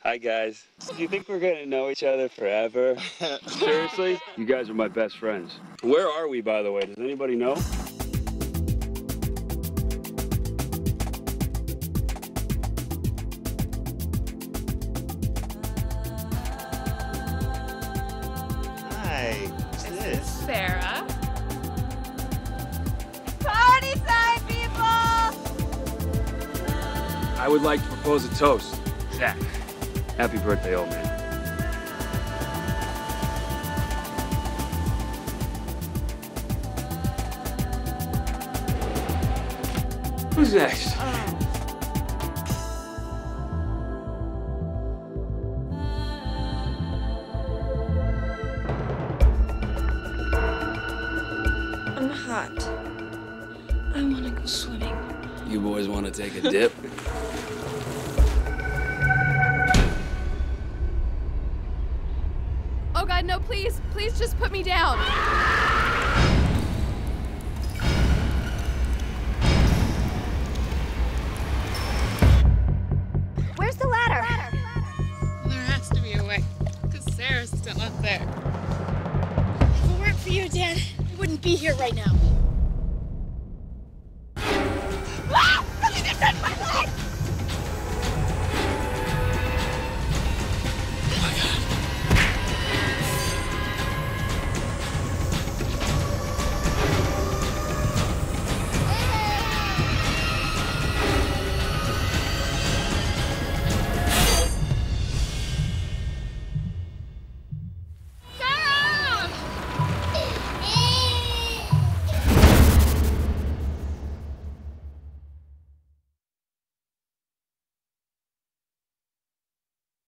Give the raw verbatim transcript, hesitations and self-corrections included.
Hi, guys. Do you think we're gonna know each other forever? Seriously? You guys are my best friends. Where are we, by the way? Does anybody know? Hi, who's this? Sarah. Party time, people! I would like to propose a toast. Zach. Happy birthday, old man. Who's next? I'm hot. I want to go swimming. You boys want to take a dip? Oh God, no, please, please just put me down. Where's the ladder? There has to be a way, because Sarah's still up there. If it weren't for you, Dad, I wouldn't be here right now.